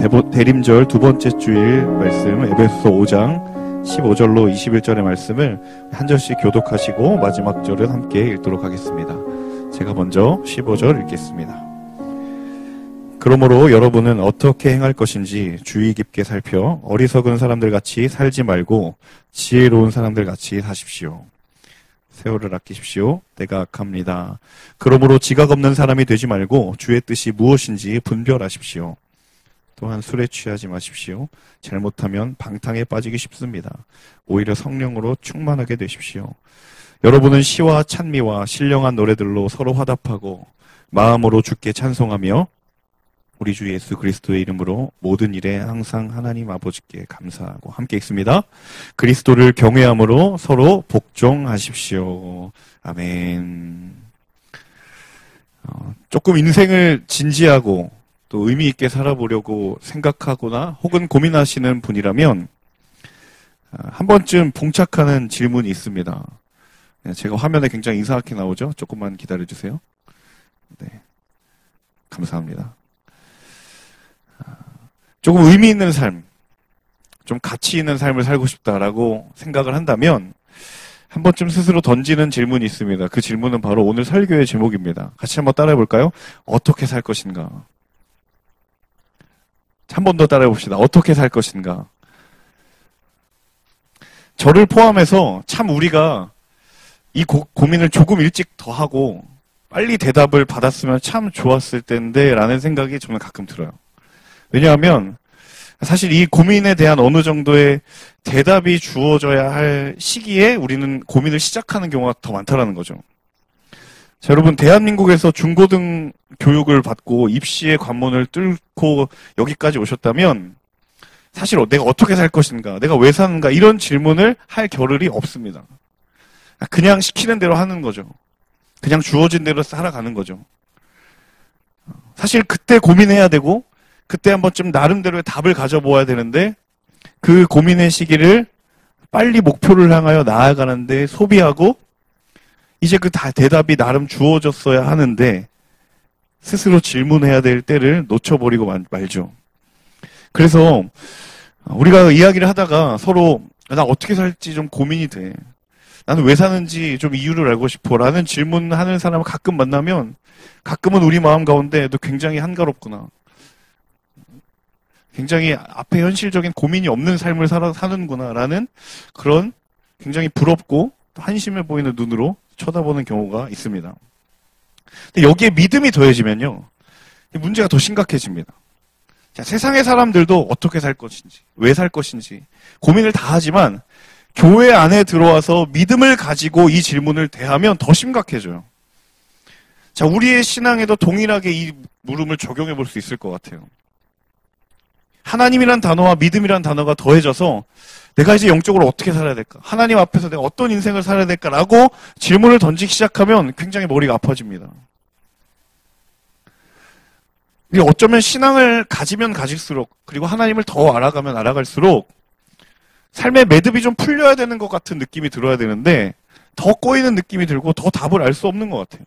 대림절 두 번째 주일 말씀 에베소서 5장 15절로 21절의 말씀을 한 절씩 교독하시고 마지막 절은 함께 읽도록 하겠습니다. 제가 먼저 15절 읽겠습니다. 그러므로 여러분은 어떻게 행할 것인지 주의 깊게 살펴 어리석은 사람들 같이 살지 말고 지혜로운 사람들 같이 사십시오. 세월을 아끼십시오. 때가 악합니다. 그러므로 지각 없는 사람이 되지 말고 주의 뜻이 무엇인지 분별하십시오. 또한 술에 취하지 마십시오. 잘못하면 방탕에 빠지기 쉽습니다. 오히려 성령으로 충만하게 되십시오. 여러분은 시와 찬미와 신령한 노래들로 서로 화답하고 마음으로 주께 찬송하며 우리 주 예수 그리스도의 이름으로 모든 일에 항상 하나님 아버지께 감사하고 함께 읽습니다. 그리스도를 경외함으로 서로 복종하십시오. 아멘. 조금 인생을 진지하고 또 의미 있게 살아보려고 생각하거나 혹은 고민하시는 분이라면 한 번쯤 봉착하는 질문이 있습니다. 제가 화면에 굉장히 이상하게 나오죠? 조금만 기다려주세요. 네, 감사합니다. 조금 의미 있는 삶, 좀 가치 있는 삶을 살고 싶다라고 생각을 한다면 한 번쯤 스스로 던지는 질문이 있습니다. 그 질문은 바로 오늘 설교의 제목입니다. 같이 한번 따라해 볼까요? 어떻게 살 것인가? 한 번 더 따라해 봅시다. 어떻게 살 것인가? 저를 포함해서 참 우리가 이 고민을 조금 일찍 더 하고 빨리 대답을 받았으면 참 좋았을 텐데 라는 생각이 저는 가끔 들어요. 왜냐하면 사실 이 고민에 대한 어느 정도의 대답이 주어져야 할 시기에 우리는 고민을 시작하는 경우가 더 많다라는 거죠. 자, 여러분, 대한민국에서 중고등 교육을 받고 입시의 관문을 뚫고 여기까지 오셨다면 사실 내가 어떻게 살 것인가, 내가 왜 사는가 이런 질문을 할 겨를이 없습니다. 그냥 시키는 대로 하는 거죠. 그냥 주어진 대로 살아가는 거죠. 사실 그때 고민해야 되고 그때 한 번쯤 나름대로의 답을 가져보아야 되는데 그 고민의 시기를 빨리 목표를 향하여 나아가는데 소비하고 이제 그 대답이 나름 주어졌어야 하는데 스스로 질문해야 될 때를 놓쳐버리고 말죠. 그래서 우리가 이야기를 하다가 서로 나 어떻게 살지 좀 고민이 돼. 나는 왜 사는지 좀 이유를 알고 싶어 라는 질문하는 사람을 가끔 만나면 가끔은 우리 마음 가운데도 굉장히 한가롭구나. 굉장히 앞에 현실적인 고민이 없는 삶을 사는구나 라는 그런 굉장히 부럽고 한심해 보이는 눈으로 쳐다보는 경우가 있습니다. 근데 여기에 믿음이 더해지면요, 문제가 더 심각해집니다. 자, 세상의 사람들도 어떻게 살 것인지, 왜 살 것인지 고민을 다 하지만 교회 안에 들어와서 믿음을 가지고 이 질문을 대하면 더 심각해져요. 자, 우리의 신앙에도 동일하게 이 물음을 적용해 볼 수 있을 것 같아요. 하나님이란 단어와 믿음이란 단어가 더해져서 내가 이제 영적으로 어떻게 살아야 될까? 하나님 앞에서 내가 어떤 인생을 살아야 될까라고 질문을 던지기 시작하면 굉장히 머리가 아파집니다. 어쩌면 신앙을 가지면 가질수록 그리고 하나님을 더 알아가면 알아갈수록 삶의 매듭이 좀 풀려야 되는 것 같은 느낌이 들어야 되는데 더 꼬이는 느낌이 들고 더 답을 알 수 없는 것 같아요.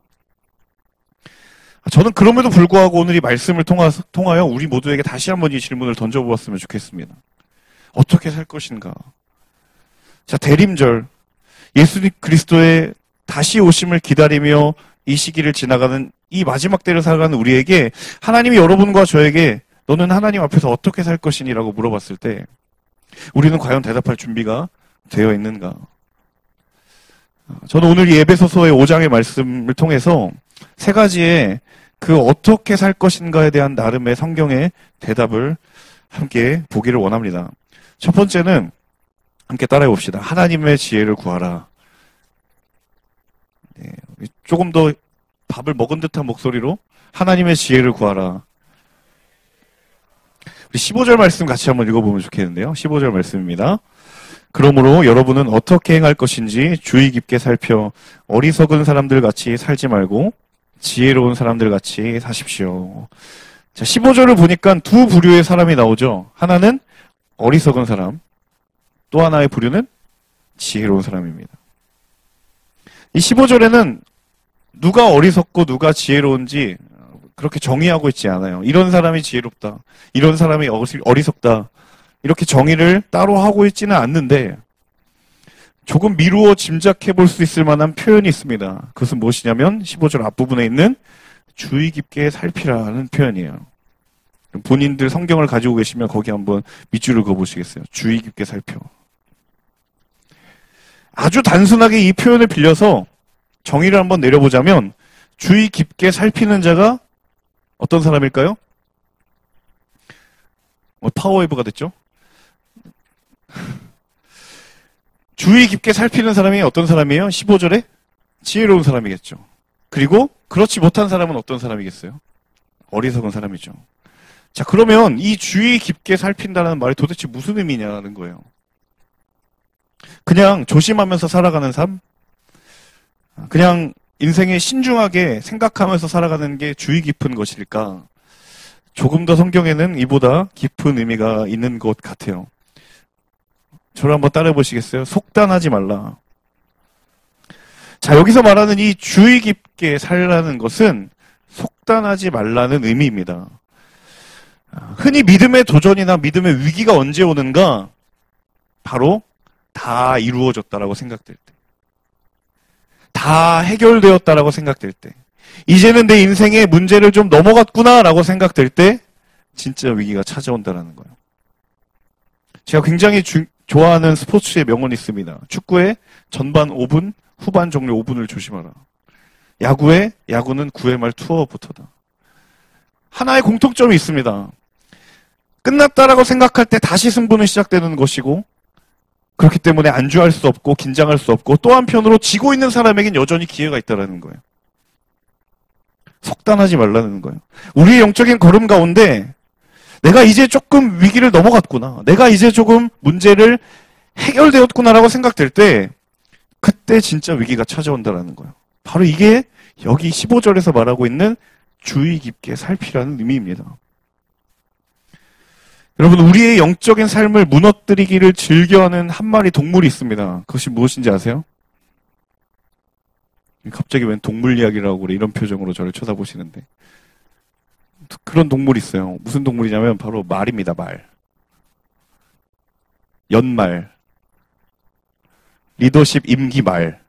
저는 그럼에도 불구하고 오늘 이 말씀을 통하여 우리 모두에게 다시 한번 이 질문을 던져보았으면 좋겠습니다. 어떻게 살 것인가? 자, 대림절, 예수 그리스도의 다시 오심을 기다리며 이 시기를 지나가는 이 마지막 때를 살아가는 우리에게 하나님이 여러분과 저에게 너는 하나님 앞에서 어떻게 살 것이니? 라고 물어봤을 때 우리는 과연 대답할 준비가 되어 있는가? 저는 오늘 이 에베소서의 5장의 말씀을 통해서 세 가지의 그 어떻게 살 것인가에 대한 나름의 성경의 대답을 함께 보기를 원합니다. 첫 번째는 함께 따라해 봅시다. 하나님의 지혜를 구하라. 네, 조금 더 밥을 먹은 듯한 목소리로 하나님의 지혜를 구하라. 우리 15절 말씀 같이 한번 읽어보면 좋겠는데요. 15절 말씀입니다. 그러므로 여러분은 어떻게 행할 것인지 주의 깊게 살펴 어리석은 사람들 같이 살지 말고 지혜로운 사람들 같이 사십시오. 자, 15절을 보니까 두 부류의 사람이 나오죠. 하나는 어리석은 사람, 또 하나의 부류는 지혜로운 사람입니다. 이 15절에는 누가 어리석고 누가 지혜로운지 그렇게 정의하고 있지 않아요. 이런 사람이 지혜롭다. 이런 사람이 어리석다. 이렇게 정의를 따로 하고 있지는 않는데 조금 미루어 짐작해 볼 수 있을 만한 표현이 있습니다. 그것은 무엇이냐면 15절 앞부분에 있는 주의 깊게 살피라는 표현이에요. 본인들 성경을 가지고 계시면 거기 한번 밑줄을 그어보시겠어요. 주의 깊게 살펴. 아주 단순하게 이 표현을 빌려서 정의를 한번 내려보자면 주의 깊게 살피는 자가 어떤 사람일까요? 파워웨이브가 됐죠? 주의 깊게 살피는 사람이 어떤 사람이에요? 15절에 지혜로운 사람이겠죠. 그리고 그렇지 못한 사람은 어떤 사람이겠어요? 어리석은 사람이죠. 자, 그러면 이 주의 깊게 살핀다는 말이 도대체 무슨 의미냐는 거예요. 그냥 조심하면서 살아가는 삶? 그냥 인생에 신중하게 생각하면서 살아가는 게 주의 깊은 것일까? 조금 더 성경에는 이보다 깊은 의미가 있는 것 같아요. 저를 한번 따라해 보시겠어요? 속단하지 말라. 자, 여기서 말하는 이 주의 깊게 살라는 것은 속단하지 말라는 의미입니다. 흔히 믿음의 도전이나 믿음의 위기가 언제 오는가? 바로 다 이루어졌다라고 생각될 때. 다 해결되었다라고 생각될 때. 이제는 내 인생의 문제를 좀 넘어갔구나라고 생각될 때 진짜 위기가 찾아온다라는 거예요. 제가 굉장히 좋아하는 스포츠의 명언이 있습니다. 축구에 전반 5분, 후반 종료 5분을 조심하라. 야구는 9회 말 투어부터다. 하나의 공통점이 있습니다. 끝났다라고 생각할 때 다시 승부는 시작되는 것이고 그렇기 때문에 안주할 수 없고 긴장할 수 없고 또 한편으로 지고 있는 사람에겐 여전히 기회가 있다는 거예요. 속단하지 말라는 거예요. 우리의 영적인 걸음 가운데 내가 이제 조금 위기를 넘어갔구나. 내가 이제 조금 문제를 해결되었구나라고 생각될 때 그때 진짜 위기가 찾아온다는 거예요. 바로 이게 여기 15절에서 말하고 있는 주의 깊게 살피라는 의미입니다. 여러분, 우리의 영적인 삶을 무너뜨리기를 즐겨하는 한 마리 동물이 있습니다. 그것이 무엇인지 아세요? 갑자기 웬 동물 이야기를 하고 그래. 이런 표정으로 저를 쳐다보시는데. 그런 동물이 있어요. 무슨 동물이냐면 바로 말입니다. 말. 연말. 리더십 임기 말.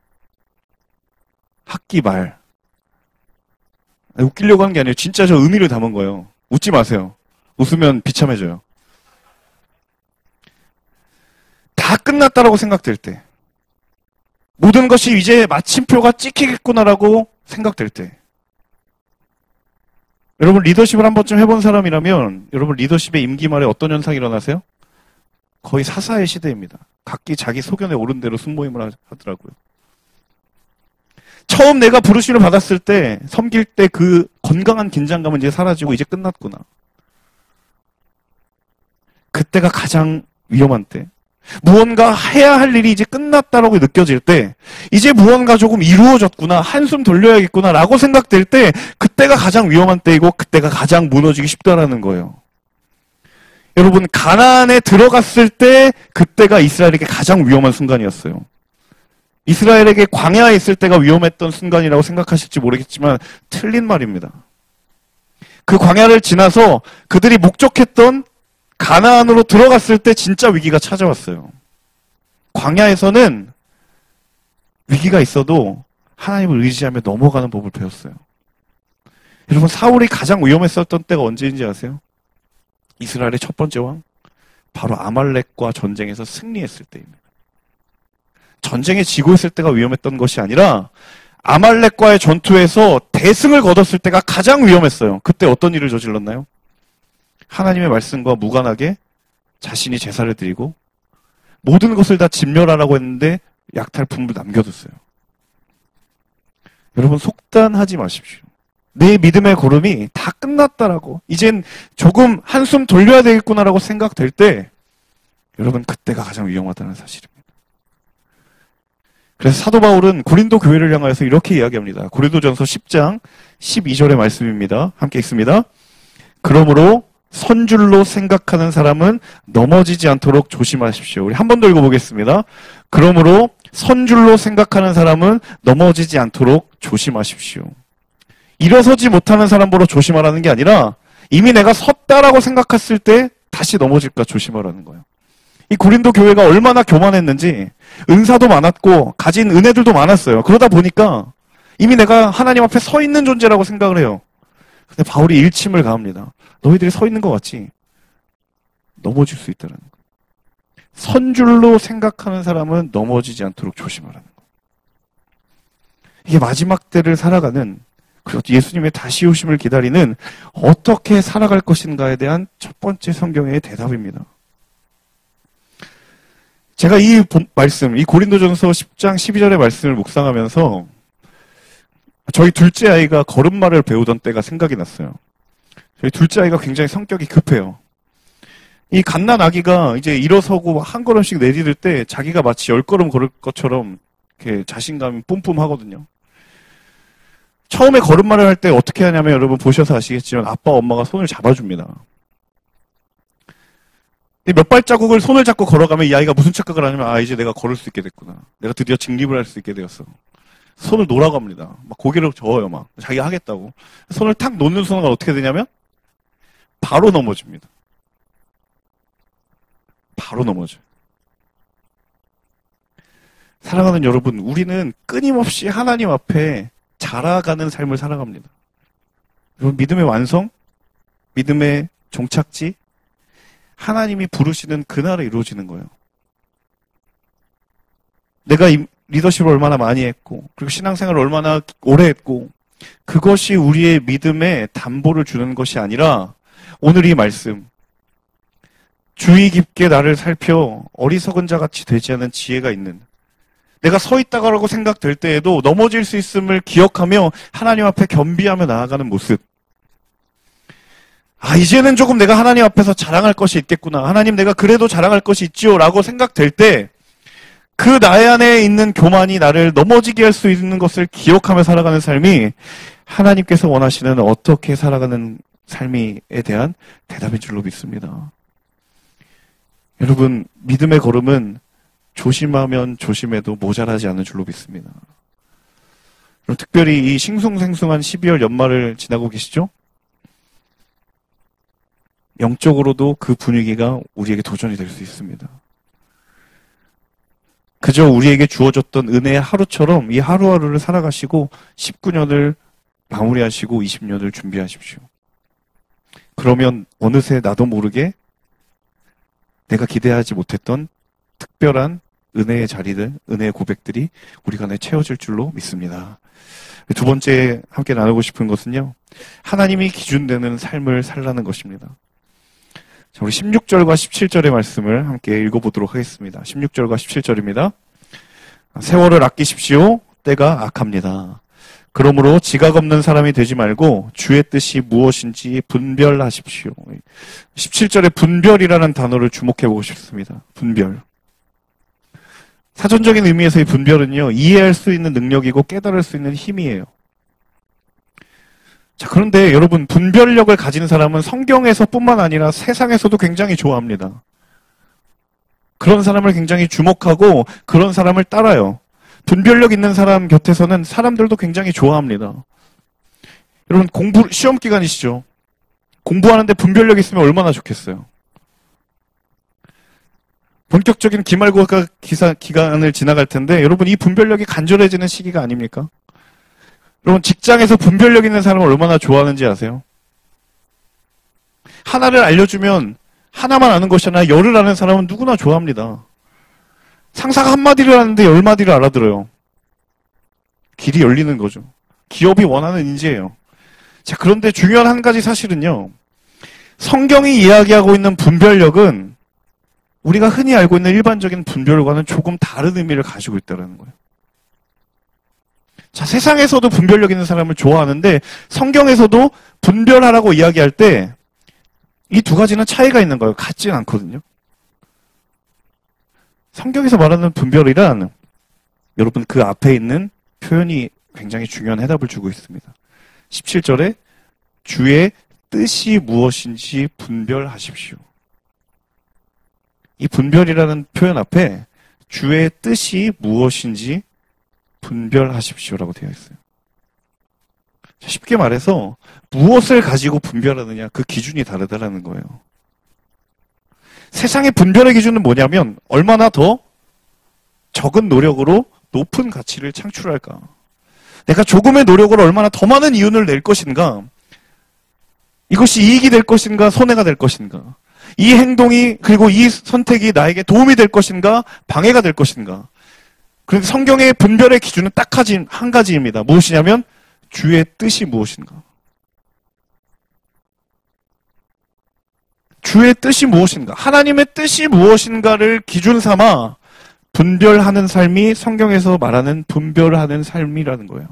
학기 말. 웃기려고 한 게 아니에요. 진짜 저 의미를 담은 거예요. 웃지 마세요. 웃으면 비참해져요. 다 끝났다라고 생각될 때, 모든 것이 이제 마침표가 찍히겠구나라고 생각될 때, 여러분 리더십을 한 번쯤 해본 사람이라면 여러분 리더십의 임기 말에 어떤 현상이 일어나세요? 거의 사사의 시대입니다. 각기 자기 소견에 오른 대로 순모임을 하더라고요. 처음 내가 부르심을 받았을 때, 섬길 때 그 건강한 긴장감은 이제 사라지고 이제 끝났구나. 그때가 가장 위험한 때. 무언가 해야 할 일이 이제 끝났다라고 느껴질 때, 이제 무언가 조금 이루어졌구나, 한숨 돌려야겠구나 라고 생각될 때, 그때가 가장 위험한 때이고 그때가 가장 무너지기 쉽다라는 거예요. 여러분, 가나안에 들어갔을 때 그때가 이스라엘에게 가장 위험한 순간이었어요. 이스라엘에게 광야에 있을 때가 위험했던 순간이라고 생각하실지 모르겠지만 틀린 말입니다. 그 광야를 지나서 그들이 목적했던 가나안으로 들어갔을 때 진짜 위기가 찾아왔어요. 광야에서는 위기가 있어도 하나님을 의지하며 넘어가는 법을 배웠어요. 여러분, 사울이 가장 위험했었던 때가 언제인지 아세요? 이스라엘의 첫 번째 왕, 바로 아말렉과 전쟁에서 승리했을 때입니다. 전쟁에 지고 있을 때가 위험했던 것이 아니라 아말렉과의 전투에서 대승을 거뒀을 때가 가장 위험했어요. 그때 어떤 일을 저질렀나요? 하나님의 말씀과 무관하게 자신이 제사를 드리고 모든 것을 다 진멸하라고 했는데 약탈품을 남겨뒀어요. 여러분, 속단하지 마십시오. 내 믿음의 걸음이 다 끝났다라고, 이젠 조금 한숨 돌려야 되겠구나라고 생각될 때 여러분, 그때가 가장 위험하다는 사실입니다. 그래서 사도 바울은 고린도 교회를 향하여서 이렇게 이야기합니다. 고린도전서 10장 12절의 말씀입니다. 함께 읽습니다. 그러므로 선줄로 생각하는 사람은 넘어지지 않도록 조심하십시오. 우리 한 번 더 읽어보겠습니다. 그러므로 선줄로 생각하는 사람은 넘어지지 않도록 조심하십시오. 일어서지 못하는 사람 보러 조심하라는 게 아니라 이미 내가 섰다라고 생각했을 때 다시 넘어질까 조심하라는 거예요. 이 고린도 교회가 얼마나 교만했는지 은사도 많았고 가진 은혜들도 많았어요. 그러다 보니까 이미 내가 하나님 앞에 서 있는 존재라고 생각을 해요. 근데 바울이 일침을 가합니다. 너희들이 서 있는 것 같지? 넘어질 수 있다는 거예요. 선 줄로 생각하는 사람은 넘어지지 않도록 조심하라는 거예요. 이게 마지막 때를 살아가는, 그리고 예수님의 다시 오심을 기다리는 어떻게 살아갈 것인가에 대한 첫 번째 성경의 대답입니다. 제가 이 말씀, 이 고린도전서 10장 12절의 말씀을 묵상하면서 저희 둘째 아이가 걸음마를 배우던 때가 생각이 났어요. 저희 둘째 아이가 굉장히 성격이 급해요. 이 갓난 아기가 이제 일어서고 한 걸음씩 내디딜 때 자기가 마치 10걸음 걸을 것처럼 이렇게 자신감이 뿜뿜하거든요. 처음에 걸음마를 할 때 어떻게 하냐면 여러분 보셔서 아시겠지만 아빠, 엄마가 손을 잡아줍니다. 몇 발자국을 손을 잡고 걸어가면 이 아이가 무슨 착각을 하냐면 아, 이제 내가 걸을 수 있게 됐구나. 내가 드디어 직립을 할 수 있게 되었어. 손을 놓으라고 합니다. 막 고개를 저어요, 막. 자기가 하겠다고. 손을 탁 놓는 순간 어떻게 되냐면 바로 넘어집니다. 바로 넘어져요. 사랑하는 여러분, 우리는 끊임없이 하나님 앞에 자라가는 삶을 살아갑니다. 여러분, 믿음의 완성, 믿음의 종착지, 하나님이 부르시는 그날에 이루어지는 거예요. 내가 리더십을 얼마나 많이 했고, 그리고 신앙생활을 얼마나 오래 했고, 그것이 우리의 믿음에 담보를 주는 것이 아니라, 오늘 이 말씀, 주의 깊게 나를 살펴 어리석은 자같이 되지 않은 지혜가 있는, 내가 서 있다가라고 생각될 때에도 넘어질 수 있음을 기억하며 하나님 앞에 겸비하며 나아가는 모습. 아, 이제는 조금 내가 하나님 앞에서 자랑할 것이 있겠구나. 하나님, 내가 그래도 자랑할 것이 있지요. 라고 생각될 때, 그 나의 안에 있는 교만이 나를 넘어지게 할 수 있는 것을 기억하며 살아가는 삶이 하나님께서 원하시는 어떻게 살아가는 삶에 대한 대답인 줄로 믿습니다. 여러분, 믿음의 걸음은 조심하면 조심해도 모자라지 않는 줄로 믿습니다. 특별히 이 싱숭생숭한 12월 연말을 지나고 계시죠? 영적으로도 그 분위기가 우리에게 도전이 될 수 있습니다. 그저 우리에게 주어졌던 은혜의 하루처럼 이 하루하루를 살아가시고 19년을 마무리하시고 20년을 준비하십시오. 그러면 어느새 나도 모르게 내가 기대하지 못했던 특별한 은혜의 자리들, 은혜의 고백들이 우리 간에 채워질 줄로 믿습니다. 두 번째 함께 나누고 싶은 것은요, 하나님이 기준되는 삶을 살라는 것입니다. 자, 우리 16절과 17절의 말씀을 함께 읽어보도록 하겠습니다. 16절과 17절입니다. 세월을 아끼십시오. 때가 악합니다. 그러므로 지각 없는 사람이 되지 말고 주의 뜻이 무엇인지 분별하십시오. 17절에 분별이라는 단어를 주목해보고 싶습니다. 분별. 사전적인 의미에서 이 분별은요, 이해할 수 있는 능력이고 깨달을 수 있는 힘이에요. 자, 그런데 여러분, 분별력을 가진 사람은 성경에서 뿐만 아니라 세상에서도 굉장히 좋아합니다. 그런 사람을 굉장히 주목하고 그런 사람을 따라요. 분별력 있는 사람 곁에서는 사람들도 굉장히 좋아합니다. 여러분, 시험 기간이시죠? 공부하는데 분별력 있으면 얼마나 좋겠어요? 본격적인 기말고사 기간을 지나갈 텐데, 여러분, 이 분별력이 간절해지는 시기가 아닙니까? 여러분, 직장에서 분별력 있는 사람을 얼마나 좋아하는지 아세요? 하나를 알려주면 하나만 아는 것이 아니라 열을 아는 사람은 누구나 좋아합니다. 상사가 한마디를 하는데 10마디를 알아들어요. 길이 열리는 거죠. 기업이 원하는 인재예요. 자, 그런데 중요한 한 가지 사실은요, 성경이 이야기하고 있는 분별력은 우리가 흔히 알고 있는 일반적인 분별과는 조금 다른 의미를 가지고 있다는 거예요. 자, 세상에서도 분별력 있는 사람을 좋아하는데 성경에서도 분별하라고 이야기할 때 이 두 가지는 차이가 있는 거예요. 같지는 않거든요. 성경에서 말하는 분별이란, 여러분, 그 앞에 있는 표현이 굉장히 중요한 해답을 주고 있습니다. 17절에 주의 뜻이 무엇인지 분별하십시오. 이 분별이라는 표현 앞에 주의 뜻이 무엇인지 분별하십시오라고 되어 있어요. 쉽게 말해서 무엇을 가지고 분별하느냐 그 기준이 다르다라는 거예요. 세상의 분별의 기준은 뭐냐면 얼마나 더 적은 노력으로 높은 가치를 창출할까. 내가 조금의 노력으로 얼마나 더 많은 이윤을 낼 것인가. 이것이 이익이 될 것인가 손해가 될 것인가. 이 행동이 그리고 이 선택이 나에게 도움이 될 것인가 방해가 될 것인가. 그런데 성경의 분별의 기준은 딱 한 가지입니다. 무엇이냐면 주의 뜻이 무엇인가. 주의 뜻이 무엇인가. 하나님의 뜻이 무엇인가를 기준 삼아 분별하는 삶이 성경에서 말하는 분별하는 삶이라는 거예요.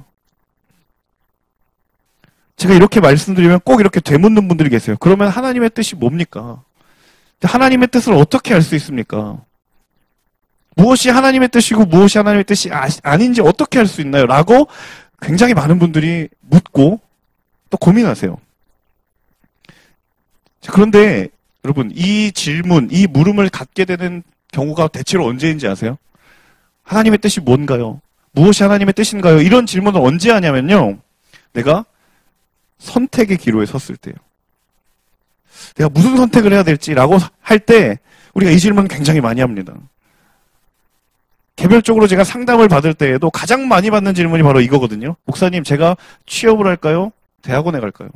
제가 이렇게 말씀드리면 꼭 이렇게 되묻는 분들이 계세요. 그러면 하나님의 뜻이 뭡니까? 하나님의 뜻을 어떻게 알 수 있습니까? 무엇이 하나님의 뜻이고 무엇이 하나님의 뜻이 아닌지 어떻게 알 수 있나요? 라고 굉장히 많은 분들이 묻고 또 고민하세요. 그런데 여러분 이 질문, 이 물음을 갖게 되는 경우가 대체로 언제인지 아세요? 하나님의 뜻이 뭔가요? 무엇이 하나님의 뜻인가요? 이런 질문을 언제 하냐면요. 내가 선택의 기로에 섰을 때요. 내가 무슨 선택을 해야 될지라고 할 때 우리가 이 질문 굉장히 많이 합니다. 개별적으로 제가 상담을 받을 때에도 가장 많이 받는 질문이 바로 이거거든요. 목사님, 제가 취업을 할까요? 대학원에 갈까요?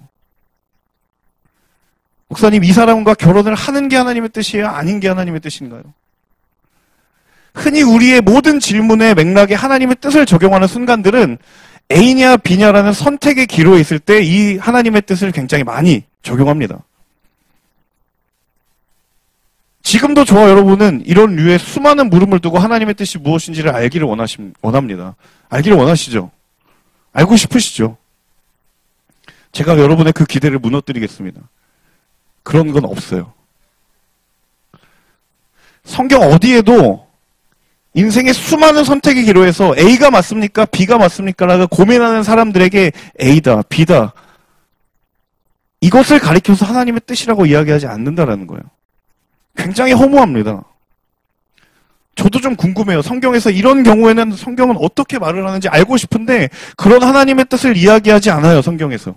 목사님, 이 사람과 결혼을 하는 게 하나님의 뜻이에요? 아닌 게 하나님의 뜻인가요? 흔히 우리의 모든 질문의 맥락에 하나님의 뜻을 적용하는 순간들은 A냐 B냐라는 선택의 기로에 있을 때 이 하나님의 뜻을 굉장히 많이 적용합니다. 지금도 저와 여러분은 이런 류의 수많은 물음을 두고 하나님의 뜻이 무엇인지를 알기를 원합니다. 알기를 원하시죠? 알고 싶으시죠? 제가 여러분의 그 기대를 무너뜨리겠습니다. 그런 건 없어요. 성경 어디에도 인생의 수많은 선택의 기로에서 A가 맞습니까? B가 맞습니까? 라고 고민하는 사람들에게 A다, B다. 이것을 가리켜서 하나님의 뜻이라고 이야기하지 않는다라는 거예요. 굉장히 허무합니다. 저도 좀 궁금해요. 성경에서 이런 경우에는 성경은 어떻게 말을 하는지 알고 싶은데 그런 하나님의 뜻을 이야기하지 않아요. 성경에서.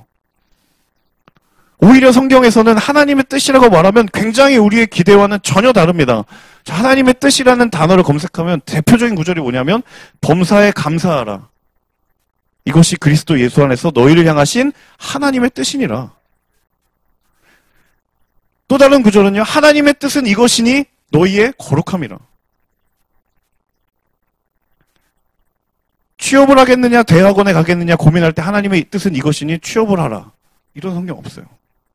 오히려 성경에서는 하나님의 뜻이라고 말하면 굉장히 우리의 기대와는 전혀 다릅니다. 하나님의 뜻이라는 단어를 검색하면 대표적인 구절이 뭐냐면 범사에 감사하라. 이것이 그리스도 예수 안에서 너희를 향하신 하나님의 뜻이니라. 또 다른 구절은요. 하나님의 뜻은 이것이니 너희의 거룩함이라. 취업을 하겠느냐 대학원에 가겠느냐 고민할 때 하나님의 뜻은 이것이니 취업을 하라. 이런 성경 없어요.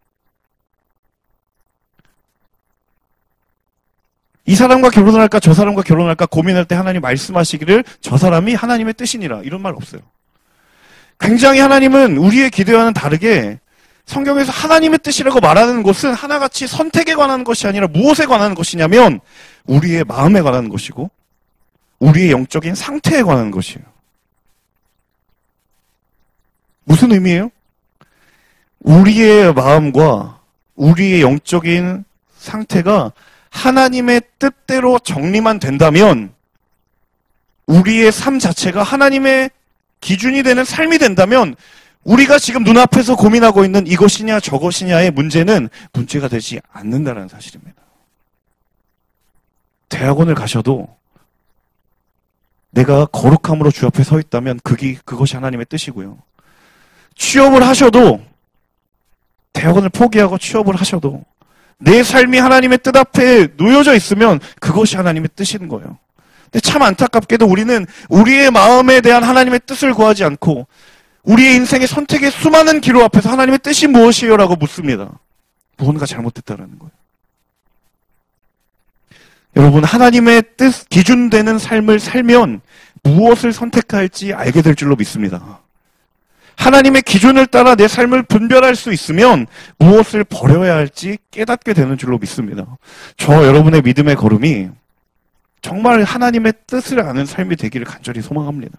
이 사람과 결혼을 할까 저 사람과 결혼을 할까 고민할 때 하나님 말씀하시기를 저 사람이 하나님의 뜻이니라. 이런 말 없어요. 굉장히 하나님은 우리의 기대와는 다르게 성경에서 하나님의 뜻이라고 말하는 것은 하나같이 선택에 관한 것이 아니라 무엇에 관한 것이냐면 우리의 마음에 관한 것이고 우리의 영적인 상태에 관한 것이에요. 무슨 의미예요? 우리의 마음과 우리의 영적인 상태가 하나님의 뜻대로 정리만 된다면 우리의 삶 자체가 하나님의 기준이 되는 삶이 된다면 우리가 지금 눈앞에서 고민하고 있는 이것이냐 저것이냐의 문제는 문제가 되지 않는다는 사실입니다. 대학원을 가셔도 내가 거룩함으로 주 앞에 서 있다면 그것이 하나님의 뜻이고요. 취업을 하셔도 대학원을 포기하고 취업을 하셔도 내 삶이 하나님의 뜻 앞에 놓여져 있으면 그것이 하나님의 뜻인 거예요. 근데 참 안타깝게도 우리는 우리의 마음에 대한 하나님의 뜻을 구하지 않고 우리의 인생의 선택의 수많은 기로 앞에서 하나님의 뜻이 무엇이에요? 라고 묻습니다. 무언가 잘못됐다는 거예요. 여러분 하나님의 뜻 기준되는 삶을 살면 무엇을 선택할지 알게 될 줄로 믿습니다. 하나님의 기준을 따라 내 삶을 분별할 수 있으면 무엇을 버려야 할지 깨닫게 되는 줄로 믿습니다. 저와 여러분의 믿음의 걸음이 정말 하나님의 뜻을 아는 삶이 되기를 간절히 소망합니다.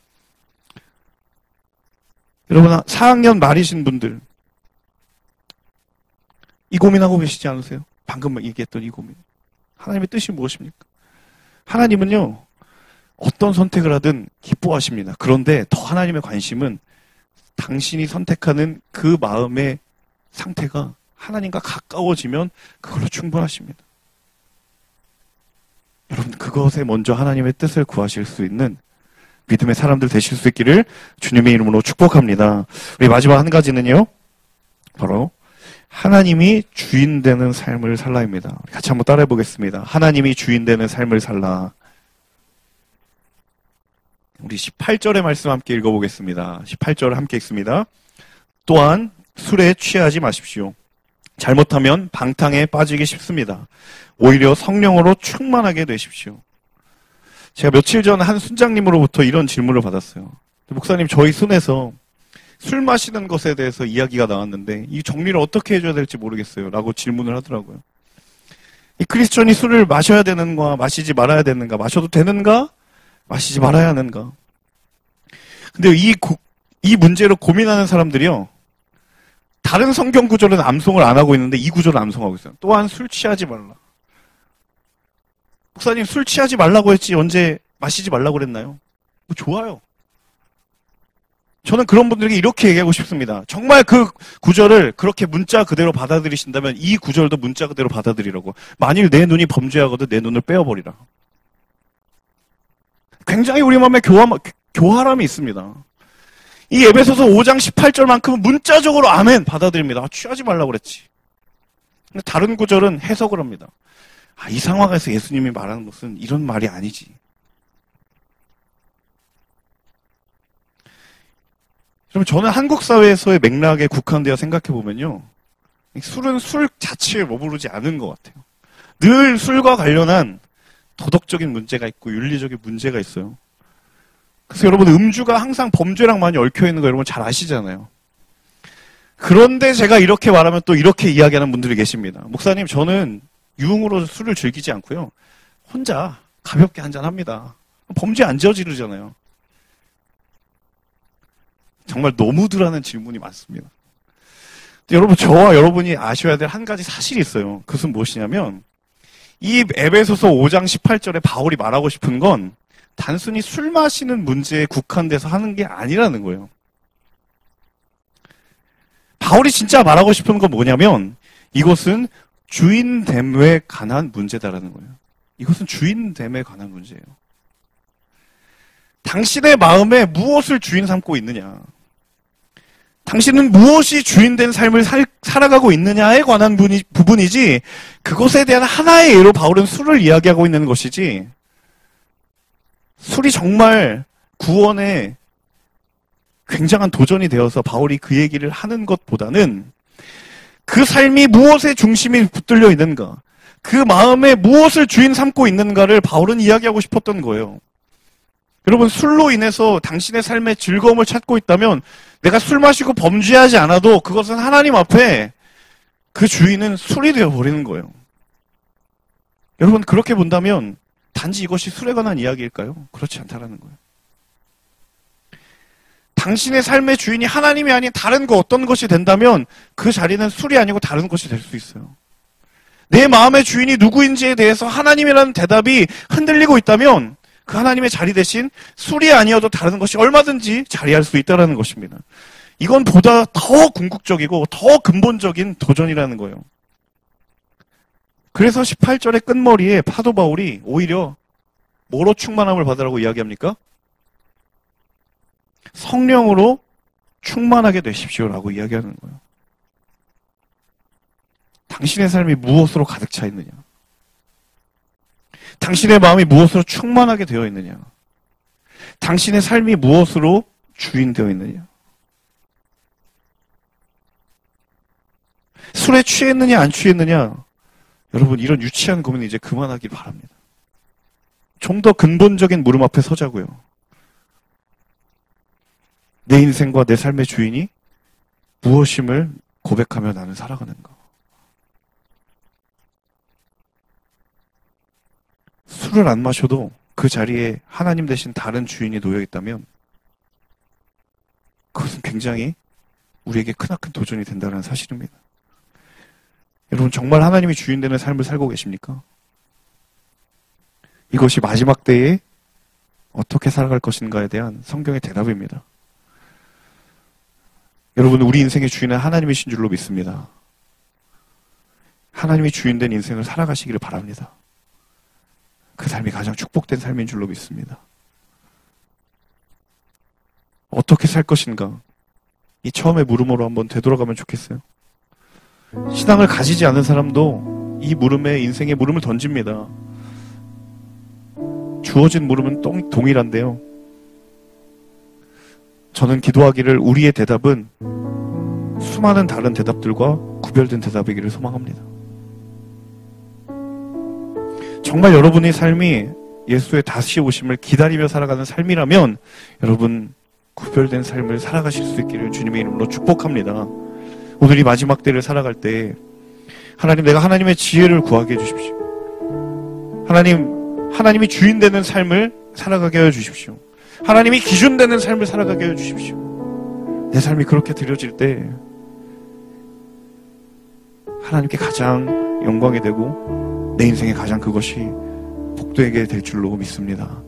여러분 4학년 말이신 분들 이 고민하고 계시지 않으세요? 방금 얘기했던 이 고민. 하나님의 뜻이 무엇입니까? 하나님은요 어떤 선택을 하든 기뻐하십니다. 그런데 더 하나님의 관심은 당신이 선택하는 그 마음의 상태가 하나님과 가까워지면 그걸로 충분하십니다. 여러분, 그것에 먼저 하나님의 뜻을 구하실 수 있는 믿음의 사람들 되실 수 있기를 주님의 이름으로 축복합니다. 우리 마지막 한 가지는요, 바로 하나님이 주인 되는 삶을 살라입니다. 같이 한번 따라해 보겠습니다. 하나님이 주인 되는 삶을 살라. 우리 18절의 말씀 함께 읽어보겠습니다. 18절 함께 읽습니다. 또한 술에 취하지 마십시오. 잘못하면 방탕에 빠지기 쉽습니다. 오히려 성령으로 충만하게 되십시오. 제가 며칠 전 한 순장님으로부터 이런 질문을 받았어요. 목사님, 저희 손에서 술 마시는 것에 대해서 이야기가 나왔는데 이 정리를 어떻게 해줘야 될지 모르겠어요 라고 질문을 하더라고요. 이 크리스천이 술을 마셔야 되는가, 마시지 말아야 되는가, 마셔도 되는가, 마시지 말아야 하는가. 근데 이 문제로 고민하는 사람들이요, 다른 성경 구절은 암송을 안 하고 있는데 이 구절을 암송하고 있어요. 또한 술 취하지 말라. 목사님, 술 취하지 말라고 했지 언제 마시지 말라고 그랬나요? 뭐 좋아요. 저는 그런 분들에게 이렇게 얘기하고 싶습니다. 정말 그 구절을 그렇게 문자 그대로 받아들이신다면 이 구절도 문자 그대로 받아들이라고. 만일 내 눈이 범죄하거든 내 눈을 빼어버리라. 굉장히 우리 마음에 교활함이 있습니다. 이 에베소서 5장 18절만큼은 문자적으로 아멘 받아들입니다. 취하지 말라고 그랬지. 근데 다른 구절은 해석을 합니다. 이 상황에서 예수님이 말하는 것은 이런 말이 아니지. 그럼 저는 한국 사회에서의 맥락에 국한되어 생각해보면요, 술은 술 자체에 머무르지 않은 것 같아요. 늘 술과 관련한 도덕적인 문제가 있고 윤리적인 문제가 있어요. 그래서 여러분, 음주가 항상 범죄랑 많이 얽혀있는 거 여러분 잘 아시잖아요. 그런데 제가 이렇게 말하면 또 이렇게 이야기하는 분들이 계십니다. 목사님, 저는 유흥으로 술을 즐기지 않고요, 혼자 가볍게 한잔합니다. 범죄 안 저지르잖아요. 정말 너무들 하는 질문이 많습니다. 여러분, 저와 여러분이 아셔야 될 한 가지 사실이 있어요. 그것은 무엇이냐면 이 에베소서 5장 18절에 바울이 말하고 싶은 건 단순히 술 마시는 문제에 국한돼서 하는 게 아니라는 거예요. 바울이 진짜 말하고 싶은 건 뭐냐면 이것은 주인됨에 관한 문제다라는 거예요. 이것은 주인됨에 관한 문제예요. 당신의 마음에 무엇을 주인 삼고 있느냐, 당신은 무엇이 주인된 삶을 살아가고 있느냐에 관한 부분이지, 그것에 대한 하나의 예로 바울은 술을 이야기하고 있는 것이지, 술이 정말 구원에 굉장한 도전이 되어서 바울이 그 얘기를 하는 것보다는 그 삶이 무엇에 중심이 붙들려 있는가, 그 마음에 무엇을 주인 삼고 있는가를 바울은 이야기하고 싶었던 거예요. 여러분, 술로 인해서 당신의 삶의 즐거움을 찾고 있다면 내가 술 마시고 범죄하지 않아도 그것은 하나님 앞에 그 주인은 술이 되어버리는 거예요. 여러분, 그렇게 본다면 단지 이것이 술에 관한 이야기일까요? 그렇지 않다라는 거예요. 당신의 삶의 주인이 하나님이 아닌 다른 어떤 것이 된다면 그 자리는 술이 아니고 다른 것이 될 수 있어요. 내 마음의 주인이 누구인지에 대해서 하나님이라는 대답이 흔들리고 있다면 그 하나님의 자리 대신 술이 아니어도 다른 것이 얼마든지 자리할 수 있다는 것입니다. 이건 보다 더 궁극적이고 더 근본적인 도전이라는 거예요. 그래서 18절의 끝머리에 사도 바울이 오히려 뭐로 충만함을 받으라고 이야기합니까? 성령으로 충만하게 되십시오라고 이야기하는 거예요. 당신의 삶이 무엇으로 가득 차 있느냐? 당신의 마음이 무엇으로 충만하게 되어 있느냐? 당신의 삶이 무엇으로 주인되어 있느냐? 술에 취했느냐 안 취했느냐? 여러분, 이런 유치한 고민 이제 그만하길 바랍니다. 좀 더 근본적인 물음 앞에 서자고요. 내 인생과 내 삶의 주인이 무엇임을 고백하며 나는 살아가는가? 술을 안 마셔도 그 자리에 하나님 대신 다른 주인이 놓여 있다면 그것은 굉장히 우리에게 크나큰 도전이 된다는 사실입니다. 여러분, 정말 하나님이 주인 되는 삶을 살고 계십니까? 이것이 마지막 때에 어떻게 살아갈 것인가에 대한 성경의 대답입니다. 여러분, 우리 인생의 주인은 하나님이신 줄로 믿습니다. 하나님이 주인된 인생을 살아가시기를 바랍니다. 그 삶이 가장 축복된 삶인 줄로 믿습니다. 어떻게 살 것인가? 이 처음의 물음으로 한번 되돌아가면 좋겠어요. 신앙을 가지지 않은 사람도 이 물음에 인생의 물음을 던집니다. 주어진 물음은 동일한데요. 저는 기도하기를 우리의 대답은 수많은 다른 대답들과 구별된 대답이기를 소망합니다. 정말 여러분의 삶이 예수의 다시 오심을 기다리며 살아가는 삶이라면 여러분 구별된 삶을 살아가실 수 있기를 주님의 이름으로 축복합니다. 오늘 이 마지막 때를 살아갈 때 하나님, 내가 하나님의 지혜를 구하게 해주십시오. 하나님이 주인 되는 삶을 살아가게 해주십시오. 하나님이 기준 되는 삶을 살아가게 해주십시오. 내 삶이 그렇게 드려질 때 하나님께 가장 영광이 되고 내 인생에 가장 그것이 복되게 될 줄로 믿습니다.